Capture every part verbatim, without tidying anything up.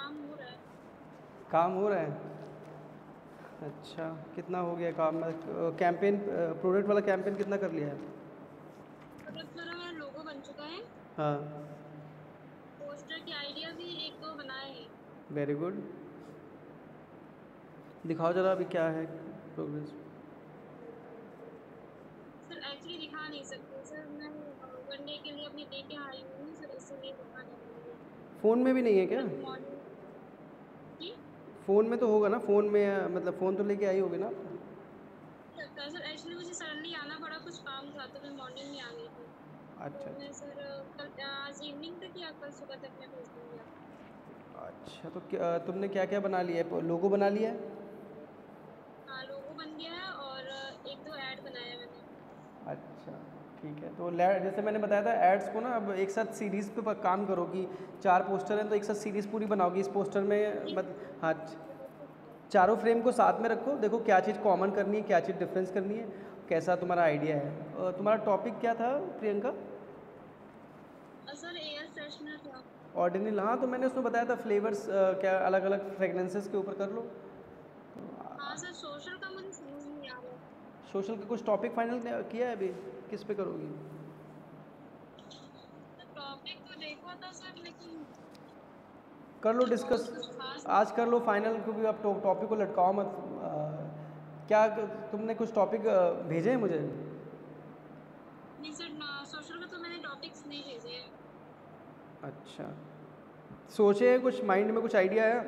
काम हो रहा है। काम हो रहा है? अच्छा, कितना हो गया काम? कैंपेन, प्रोडक्ट वाला कैंपेन कितना कर लिया है? प्रोडक्ट वाला मेरा लोगो बन चुका है। हाँ। पोस्टर की आइडिया भी एक दो बनाए हैं। Very good. दिखाओ जरा अभी क्या है प्रोग्रेस। सर एक्चुअली दिखा नहीं सकते सर, मैं वन डे के लिए अपनी दे के आई हूँ सर, इसीलिए दिखा नहीं पाऊंगी। फ़ोन में भी नहीं है क्या? मतलब मॉर्निंग की फ़ोन में तो होगा ना, फ़ोन में मतलब फ़ोन तो लेके आई होगी ना? लगता है सर, एक्चुअली मुझे सडनली आना पड़ा, कुछ काम था तो मैं मॉर्निंग में आ गई थी। अच्छा तो मैं अच्छा। सर कल आज इवनिंग तक या कल सुबह तक मैं भेज दूंगी आपको। अच्छा तो क्या तुमने क्या क्या बना लिया है? लोगो बना लिया है? हाँ लोगो बन गया है और एक दो ऐड बनाया है मैंने। अच्छा ठीक है। तो ले- जैसे मैंने बताया था एड्स को ना अब एक साथ सीरीज़ पे प- काम करो कि चार पोस्टर हैं तो एक साथ सीरीज़ पूरी बनाओगी इस पोस्टर में ठीक मतलब हाँ। है, बिल्कुल सर। चारों फ्रेम को साथ में रखो, देखो क्या चीज़ कॉमन करनी है, क्या चीज़ डिफरेंस करनी है, कैसा तुम्हारा आइडिया है। अ, तुम्हारा टॉपिक क्या था प्रियंका? और सर एयर फ्रेशनर था। ऑर्डिनल, हाँ तो मैंने उसमें बताया था फ्लेवर्स क्या अलग अलग फ्रेगनेंसेस के ऊपर कर लो। हाँ सर, सोशल का मुझे समझ नहीं आ रहा है। सोशल का कुछ टॉपिक फाइनल किया है अभी? किस पे करोगी? टॉपिक तो देखा था सर, लेकिन कर लो बहुत डिस्कस, कुछ खास आज कर लो नहीं। फाइनल, क्योंकि आप टॉपिक को लटकाओ मत। अ, क्या तुमने कुछ टॉपिक भेजे हैं मुझे? नहीं सर ना, सोशल का तो मैंने टॉपिक्स नहीं भेजे हैं। अच्छा, सोचे हैं कुछ, माइंड में कुछ आइडिया है?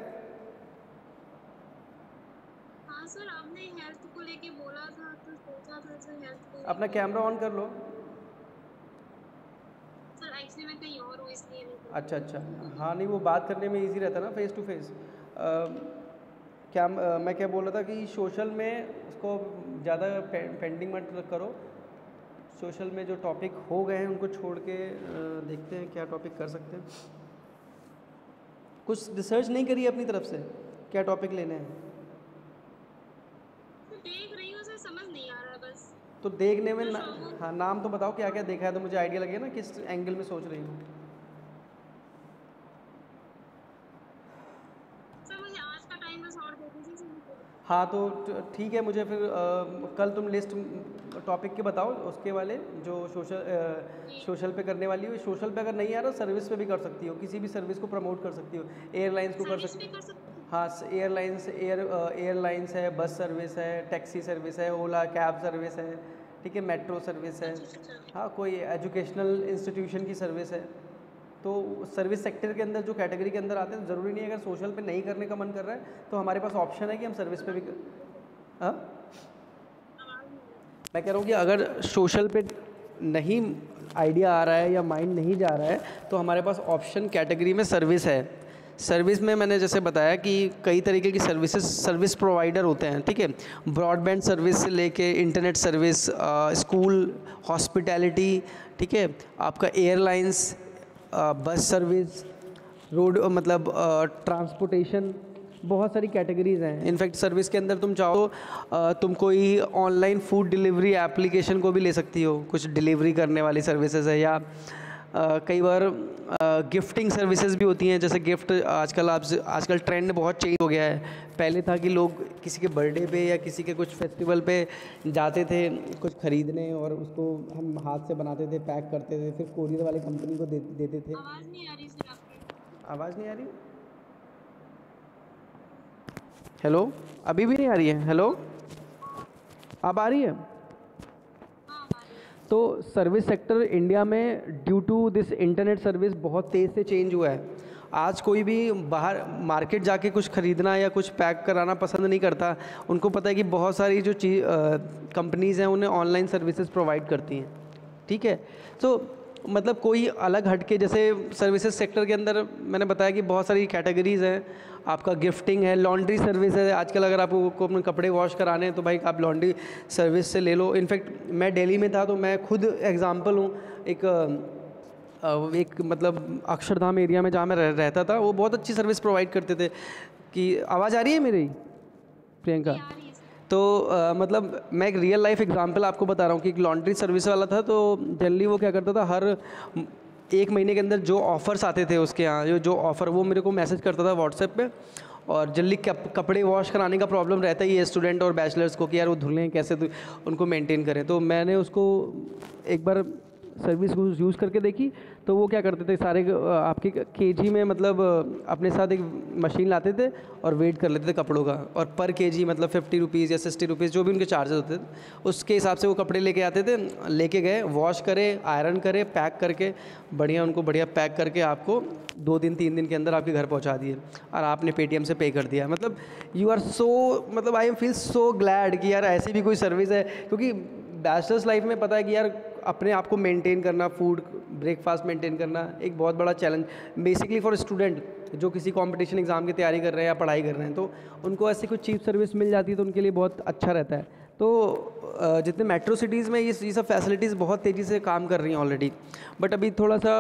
हाँ सर, आपने हेल्थ को लेके बोला था तो सोचा था सर हेल्थ को अपना लेके। कैमरा ऑन कर लो। सर एक्चुअली मैं कहीं और हूँ इसलिए नहीं कर अच्छा पाई। अच्छा। हाँ नहीं, वो बात करने में इजी रहता है ना फेस टू फेस। क्या अ, मैं क्या बोल रहा था कि सोशल में उसको ज़्यादा पे, पेंडिंग मत करो। सोशल में जो टॉपिक हो गए हैं उनको छोड़ के अ, देखते हैं क्या टॉपिक कर सकते हैं। कुछ रिसर्च नहीं करी है अपनी तरफ से क्या टॉपिक लेने हैं? तो देख रही हूँ सर, समझ नहीं आ रहा बस। तो देखने में जो ना, शो हाँ नाम तो बताओ क्या क्या देखा है तो मुझे आइडिया लगे ना किस एंगल में सोच रही हूँ। सर मुझे आज का टाइम बस और दे दीजिए सर, मैं पूरी हाँ तो ट- ठीक है, मुझे फिर अ, कल तुम लिस्ट टॉपिक के बताओ उसके वाले जो सोशल जी। सोशल पे करने वाली हो। सोशल पे अगर नहीं आ रहा सर्विस पे भी कर सकती हो, किसी भी सर्विस को प्रमोट कर सकती हो। एयरलाइंस को कर सर्विस सकती। पे कर सकते हैं। हाँ एयरलाइंस, एयर एयरलाइंस है, बस सर्विस है, टैक्सी सर्विस है, ओला कैब सर्विस है, ठीक है, मेट्रो सर्विस है। अच्छा अच्छा अच्छा। हाँ कोई एजुकेशनल इंस्टीट्यूशन की सर्विस है। तो सर्विस सेक्टर के अंदर जो कैटेगरी के अंदर आते हैं, ज़रूरी नहीं है अगर सोशल पे नहीं करने का मन कर रहा है तो हमारे पास ऑप्शन है कि हम सर्विस पे भी कर। हाँ आवाज नहीं आ रही। मैं कह रहा हूँ कि अगर सोशल पे नहीं आइडिया आ रहा है या माइंड नहीं जा रहा है तो हमारे पास ऑप्शन कैटेगरी में सर्विस है। सर्विस में मैंने जैसे बताया कि कई तरीके की सर्विसेज सर्विस प्रोवाइडर होते हैं, ठीक है। ब्रॉडबैंड सर्विस से लेके इंटरनेट सर्विस, स्कूल, हॉस्पिटैलिटी, ठीक है, आपका एयरलाइंस, बस सर्विस, रोड मतलब ट्रांसपोर्टेशन, बहुत सारी कैटेगरीज हैं। इनफैक्ट सर्विस के अंदर तुम चाहो अ, तुम कोई ऑनलाइन फूड डिलीवरी एप्लीकेशन को भी ले सकती हो, कुछ डिलीवरी करने वाली सर्विसेज है, या अ, कई बार गिफ्टिंग सर्विसेज भी होती हैं। जैसे गिफ्ट आजकल आप आजकल ट्रेंड बहुत चेंज हो गया है। पहले था कि लोग किसी के बर्थडे पे या किसी के कुछ फेस्टिवल पे जाते थे कुछ ख़रीदने और उसको हम हाथ से बनाते थे, पैक करते थे, फिर कोरियर वाली कंपनी को दे देते थे। आवाज नहीं आ रही सर आपकी। आवाज़ नहीं आ रही? हेलो, अभी भी नहीं आ रही है? हेलो, अब आ रही है? हाँ आ रही है। तो सर्विस सेक्टर इंडिया में due to this internet service बहुत तेज़ से चेंज हुआ है। आज कोई भी बाहर मार्केट जाके कुछ ख़रीदना या कुछ पैक कराना पसंद नहीं करता। उनको पता है कि बहुत सारी जो चीज़ कंपनीज़ हैं उन्हें ऑनलाइन सर्विसेज प्रोवाइड करती हैं, ठीक है। तो मतलब कोई अलग हटके, जैसे सर्विसेज सेक्टर के अंदर मैंने बताया कि बहुत सारी कैटेगरीज़ हैं। आपका गिफ्टिंग है, लॉन्ड्री सर्विस है। आजकल अगर आपको को अपने कपड़े वॉश कराने हैं तो भाई आप लॉन्ड्री सर्विस से ले लो। इनफैक्ट मैं दिल्ली में था तो मैं खुद एग्जांपल हूँ। एक अ, एक मतलब अक्षरधाम एरिया में जहाँ मैं रह, रहता था, वो बहुत अच्छी सर्विस प्रोवाइड करते थे। कि आवाज़ आ रही है मेरी प्रियंका? जी आ रही है सर। तो अ, मतलब मैं एक रियल लाइफ एग्जांपल आपको बता रहा हूँ कि एक लॉन्ड्री सर्विस वाला था। तो जनरली वो क्या करता था, हर एक महीने के अंदर जो ऑफ़र्स आते थे उसके यहाँ, जो जो ऑफ़र वो मेरे को मैसेज करता था व्हाट्सएप पे। और जल्दी कप, कपड़े वॉश कराने का प्रॉब्लम रहता ही है स्टूडेंट और बैचलर्स को कि यार वो धुलें कैसे, तो उनको मेंटेन करें। तो मैंने उसको एक बार सर्विस यूज़ करके देखी, तो वो क्या करते थे सारे आपके केजी में, मतलब अपने साथ एक मशीन लाते थे और वेट कर लेते थे कपड़ों का, और पर केजी मतलब फिफ्टी रुपीज़ या सिक्सटी रुपीज़ जो भी उनके चार्जेस होते थे, उसके हिसाब से वो कपड़े लेके आते थे, लेके गए, वॉश करे, आयरन करे, पैक करके बढ़िया, उनको बढ़िया पैक करके आपको दो दिन तीन दिन के अंदर आपके घर पहुंचा दिए, और आपने पेटीएम से पे कर दिया। मतलब यू आर सो, मतलब I am feel so glad कि यार ऐसी भी कोई सर्विस है, क्योंकि बैचलर्स लाइफ में पता है कि यार अपने आप को मेंटेन करना, फूड ब्रेकफास्ट मेंटेन करना एक बहुत बड़ा चैलेंज बेसिकली फॉर स्टूडेंट जो किसी कंपटीशन एग्ज़ाम की तैयारी कर रहे हैं या पढ़ाई कर रहे हैं, तो उनको ऐसी कोई चीप सर्विस मिल जाती है तो उनके लिए बहुत अच्छा रहता है। तो जितने मेट्रो सिटीज़ में ये ये सब फैसिलिटीज़ बहुत तेज़ी से काम कर रही हैं ऑलरेडी, बट अभी थोड़ा सा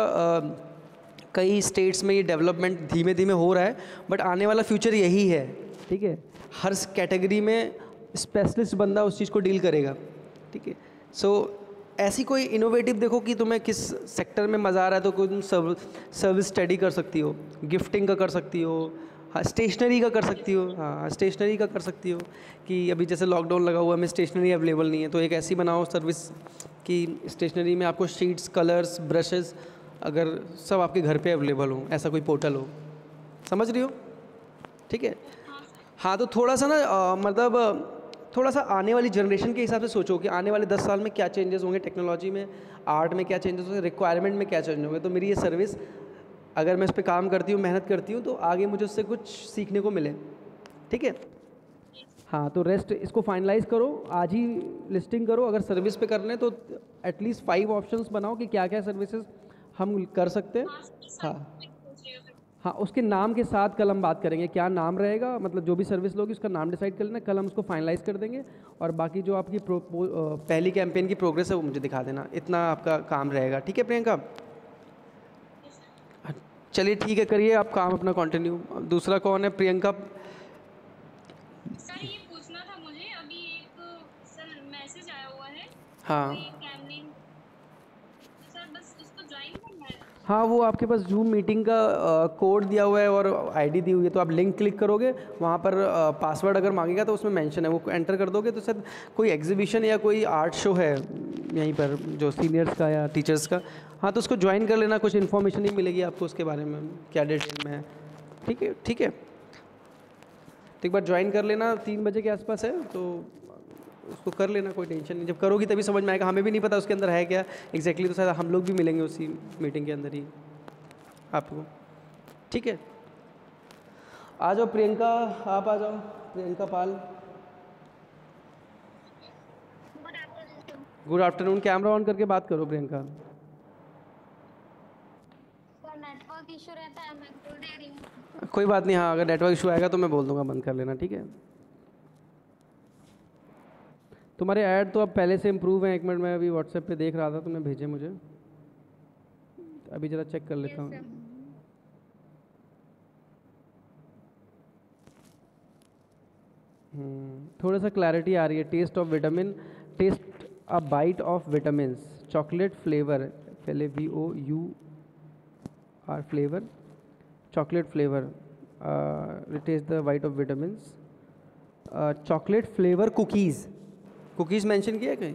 कई स्टेट्स में ये डेवलपमेंट धीमे धीमे हो रहा है, बट आने वाला फ्यूचर यही है। ठीक है, हर कैटेगरी में स्पेशलिस्ट बंदा उस चीज़ को डील करेगा। ठीक है, सो ऐसी कोई इनोवेटिव देखो कि तुम्हें किस सेक्टर में मज़ा आ रहा है, तो कोई तुम सर्व सर्विस स्टडी कर सकती हो, गिफ्टिंग का कर सकती हो, हाँ स्टेशनरी का कर सकती हो, हाँ स्टेशनरी का कर सकती हो कि अभी जैसे लॉकडाउन लगा हुआ है, में स्टेशनरी अवेलेबल नहीं है, तो एक ऐसी बनाओ सर्विस कि स्टेशनरी में आपको शीट्स, कलर्स, ब्रशेस अगर सब आपके घर पे अवेलेबल हो, ऐसा कोई पोर्टल हो। समझ रही हो? ठीक है, हाँ तो थोड़ा सा ना आ, मतलब थोड़ा सा आने वाली जनरेशन के हिसाब से सोचो कि आने वाले दस साल में क्या चेंजेस होंगे, टेक्नोलॉजी में, आर्ट में क्या चेंजेस होंगे, रिक्वायरमेंट में क्या चेंज होंगे। तो मेरी ये सर्विस अगर मैं इस पर काम करती हूँ, मेहनत करती हूँ, तो आगे मुझे उससे कुछ सीखने को मिले। ठीक है, हाँ तो रेस्ट इसको फाइनलाइज करो, आज ही लिस्टिंग करो। अगर सर्विस पे करना है तो एटलीस्ट फाइव ऑप्शंस बनाओ कि क्या क्या सर्विसेज हम कर सकते हैं। हाँ हाँ, उसके नाम के साथ कल हम बात करेंगे क्या नाम रहेगा, मतलब जो भी सर्विस लोगी उसका नाम डिसाइड कर लेना, कल हम उसको फाइनलाइज कर देंगे। और बाकी जो आपकी प्रो, पहली कैंपेन की प्रोग्रेस है वो मुझे दिखा देना, इतना आपका काम रहेगा। ठीक है प्रियंका, चलिए ठीक है, करिए आप काम अपना कंटिन्यू। दूसरा कौन है? प्रियंका। सर ये पूछना था मुझे, अभी एक सर मैसेज आया हुआ है, हाँ सर बस उसको ज्वाइन करना है। हाँ, वो आपके पास जूम मीटिंग का कोड दिया हुआ है और आईडी दी हुई है, तो आप लिंक क्लिक करोगे, वहाँ पर पासवर्ड अगर मांगेगा तो उसमें मेंशन है, वो एंटर कर दोगे तो सर कोई एग्जीबिशन या कोई आर्ट शो है यहीं पर जो सीनियर्स का या टीचर्स का, हाँ तो उसको ज्वाइन कर लेना, कुछ इन्फॉर्मेशन ही मिलेगी आपको उसके बारे में, क्या डेट में है। ठीक है ठीक है, तो एक बार ज्वाइन कर लेना, तीन बजे के आसपास है, तो उसको कर लेना, कोई टेंशन नहीं। जब करोगी तभी समझ में आएगा, हमें भी नहीं पता उसके अंदर है क्या एग्जैक्टली, तो शायद हम लोग भी मिलेंगे उसी मीटिंग के अंदर ही आपको। ठीक है, आ जाओ प्रियंका, आप आ जाओ, Priyanka Pal. Good afternoon, camera on करके बात करो प्रियंका। नेटवर्क इशू रहता है, मैं बोल दे रही हूँ। कोई बात नहीं, हाँ अगर नेटवर्क इशू आएगा तो मैं बोल दूंगा बंद कर लेना। ठीक है, तुम्हारे ऐड तो अब पहले से इम्प्रूव हैं। एक मिनट, मैं अभी व्हाट्सएप पे देख रहा था, तुमने भेजे मुझे, अभी ज़रा चेक कर लेता हूँ। थोड़ा सा क्लैरिटी आ रही है। Taste of vitamin, taste a bite of vitamin, chocolate flavour, पहले V O U R flavour, chocolate flavour, taste the bite of vitamin, chocolate flavour cookies, cookies mention किया कहीं?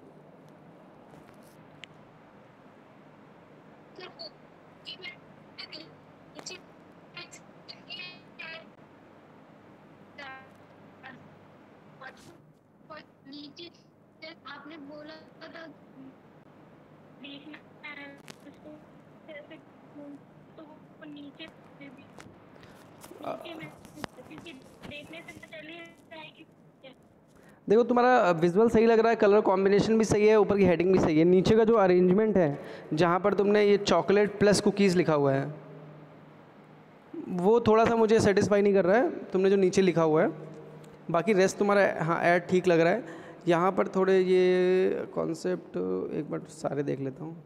आपने बोला था तो वो नीचे देखने से चलिए जाएगी। देखो तुम्हारा विजुअल सही लग रहा है, कलर कॉम्बिनेशन भी सही है, ऊपर की हेडिंग भी सही है, नीचे का जो अरेंजमेंट है जहाँ पर तुमने ये चॉकलेट प्लस कुकीज़ लिखा हुआ है वो थोड़ा सा मुझे सेटिस्फाई नहीं कर रहा है, तुमने जो नीचे लिखा हुआ है। बाकी रेस्ट तुम्हारा हाँ ऐड ठीक लग रहा है। यहाँ पर थोड़े ये कॉन्सेप्ट एक बार सारे देख लेता हूँ।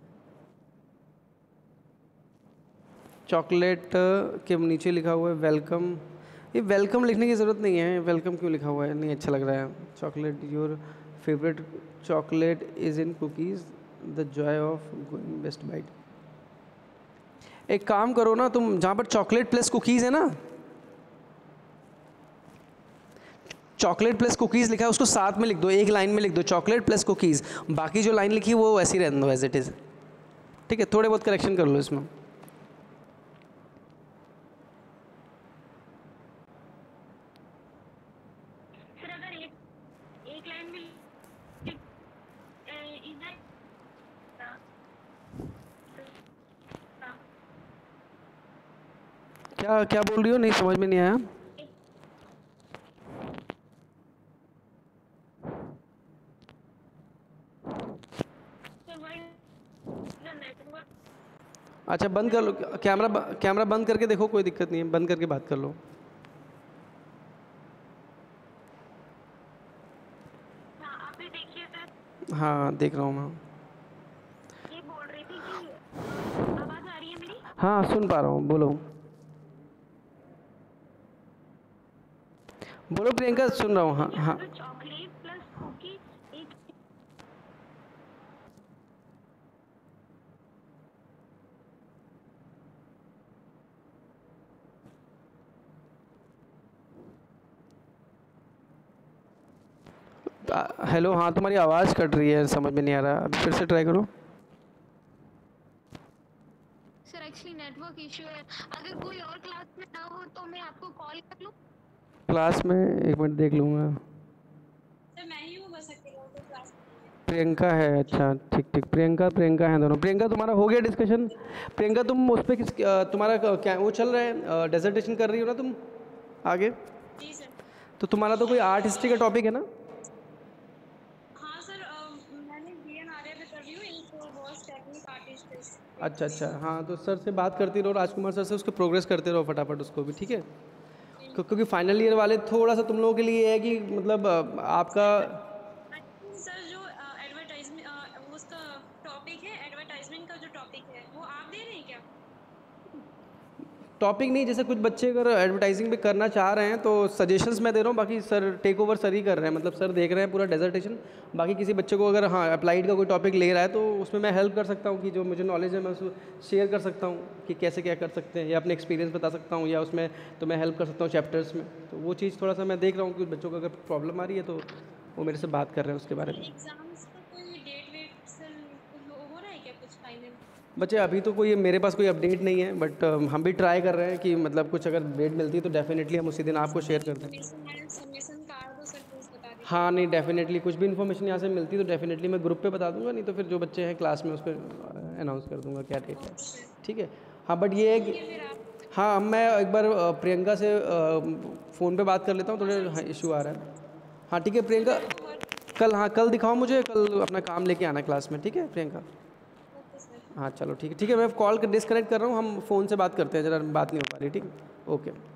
चॉकलेट के नीचे लिखा हुआ है वेलकम, ये वेलकम लिखने की ज़रूरत नहीं है, वेलकम क्यों लिखा हुआ है, नहीं अच्छा लग रहा है। Chocolate your favourite chocolate is in cookies the joy of going best bite, एक काम करो ना तुम, जहाँ पर चॉकलेट प्लस कुकीज़ है ना, चॉकलेट प्लस कुकीज़ लिखा है उसको साथ में लिख दो, एक लाइन में लिख दो चॉकलेट प्लस कुकीज़, बाकी जो लाइन लिखी है वो वैसी रहने दो एज इट इज़, ठीक है। थोड़े बहुत करेक्शन कर लो इसमें। सर अगर एक एक लाइन में इधर क्या क्या बोल रही हो, नहीं समझ में नहीं आया। अच्छा बंद कर लो कैमरा, कैमरा बंद करके देखो, कोई दिक्कत नहीं है, बंद करके बात कर लो। आप भी देखिए सर। हाँ देख रहा हूँ मैं। ये बोल रही थी कि आवाज़ आ रही है मेरी? हाँ सुन पा रहा हूँ, बोलो बोलो प्रियंका, सुन रहा हूँ। हाँ हाँ चॉकलेट प्लस कुकी एक हेलो, हाँ तुम्हारी आवाज़ कट रही है, समझ में नहीं आ रहा, अभी फिर से ट्राई करो। सर एक्चुअली नेटवर्क इशू है, अगर कोई और क्लास में ना हो तो मैं आपको कॉल कर लूँ? क्लास में एक मिनट देख लूँगा। सर मैं ही हूँ बस अकेला, तो क्लास में नहीं है। प्रियंका है, अच्छा ठीक ठीक, प्रियंका प्रियंका है दोनों। प्रियंका तुम्हारा हो गया डिस्कशन? प्रियंका तुम उस पर किस अ, तुम्हारा क- क्या वो चल रहा है, डेजर्टेशन कर रही हो ना तुम आगे? जी सर। तो तुम्हारा तो कोई आर्ट हिस्ट्री का टॉपिक है ना? हाँ सर, अ, मैंने बी एन आर्या पे कर रही हूँ, एक वॉइस टेक्निक आर्टिस्ट। अच्छा अच्छा, हाँ तो सर से बात करती रहो, राजकुमार सर से, उसके प्रोग्रेस करते रहो फटाफट उसको भी, ठीक है। क्यों- क्योंकि फाइनल ईयर वाले थोड़ा सा तुम लोगों के लिए ये है कि मतलब अ, आपका सर जो एडवर्टाइजमेंट उसका टॉपिक है, एडवर्टाइजमेंट का जो टॉपिक है वो आप दे रहे हैं क्या? टॉपिक नहीं, जैसे कुछ बच्चे अगर एडवर्टाइजिंग भी करना चाह रहे हैं तो सजेशंस मैं दे रहा हूँ, बाकी सर टेक ओवर सर ही कर रहे हैं, मतलब सर देख रहे हैं पूरा डेजर्टेशन। बाकी किसी बच्चे को अगर हाँ अप्लाइड का कोई टॉपिक ले रहा है तो उसमें मैं हेल्प कर सकता हूँ, कि जो मुझे नॉलेज है मैं उसको शेयर कर सकता हूँ कि कैसे क्या कर सकते हैं, या अपने एक्सपीरियंस बता सकता हूँ, या उसमें तो मैं हेल्प कर सकता हूँ चैप्टर्स में। तो वो चीज़ थोड़ा सा मैं देख रहा हूँ कि बच्चों को अगर प्रॉब्लम आ रही है तो वो मेरे से बात कर रहे हैं उसके बारे में। एग्जाम्स का कोई डेट वेट सर हो हो रहा है क्या कुछ फाइनल? बच्चे अभी तो कोई मेरे पास कोई अपडेट नहीं है, बट हम भी ट्राई कर रहे हैं कि मतलब कुछ अगर डेट मिलती है तो डेफिनेटली हम उसी दिन आपको शेयर कर दें। सबमिशन कार्ड तो सर प्लीज बता दीजिए। हाँ नहीं डेफिनेटली, कुछ भी इन्फॉर्मेशन यहाँ से मिलती है तो डेफिनेटली मैं ग्रुप पे बता दूंगा, नहीं तो फिर जो बच्चे हैं क्लास में उस पर अनाउंस कर दूंगा क्या डेट है, ठीक है। हाँ बट ये है कि फिर आप हाँ मैं एक बार अ, प्रियंका से फ़ोन पे बात कर लेता हूँ, थोड़े हाँ, इशू आ रहा है। हाँ ठीक है प्रियंका, कल हाँ कल दिखाओ मुझे, कल अपना काम लेके आना क्लास में, ठीक है प्रियंका। Okay sir. हाँ चलो ठीक है, ठीक है मैं कॉल डिस्कनेक्ट कर रहा हूँ, हम फ़ोन से बात करते हैं, ज़रा बात नहीं हो पा रही, ठीक है, ओके।